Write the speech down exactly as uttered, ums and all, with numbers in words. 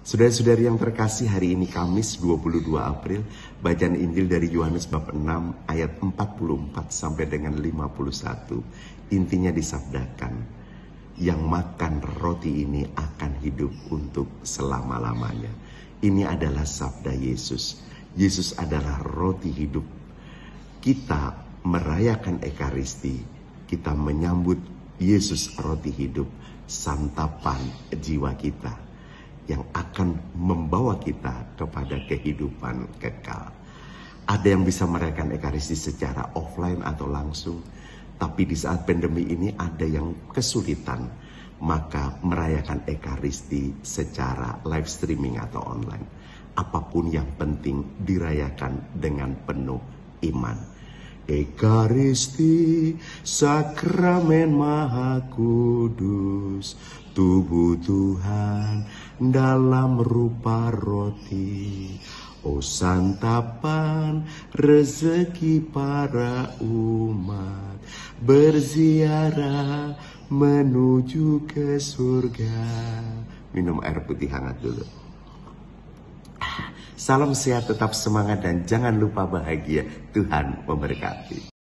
Saudara-saudari yang terkasih, hari ini Kamis dua puluh dua April, bacaan Injil dari Yohanes bab enam ayat empat puluh empat sampai dengan lima puluh satu. Intinya disabdakan, yang makan roti ini akan hidup untuk selama-lamanya. Ini adalah sabda Yesus. Yesus adalah roti hidup. Kita merayakan Ekaristi, kita menyambut Yesus roti hidup, santapan jiwa kita yang akan membawa kita kepada kehidupan kekal. Ada yang bisa merayakan Ekaristi secara offline atau langsung, tapi di saat pandemi ini ada yang kesulitan, maka merayakan Ekaristi secara live streaming atau online. Apapun yang penting dirayakan dengan penuh iman. Ekaristi, sakramen maha kudus, tubuh Tuhan dalam rupa roti. Oh santapan rezeki para umat, berziarah menuju ke surga. Minum air putih hangat dulu. Salam sehat, tetap semangat, dan jangan lupa bahagia. Tuhan memberkati.